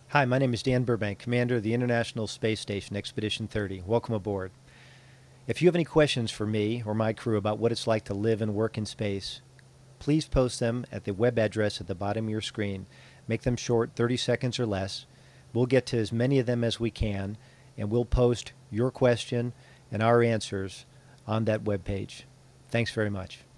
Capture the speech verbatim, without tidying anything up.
Hi, my name is Dan Burbank, Commander of the International Space Station Expedition thirty. Welcome aboard. If you have any questions for me or my crew about what it's like to live and work in space, please post them at the web address at the bottom of your screen. Make them short, thirty seconds or less. We'll get to as many of them as we can, and we'll post your question and our answers on that web page. Thanks very much.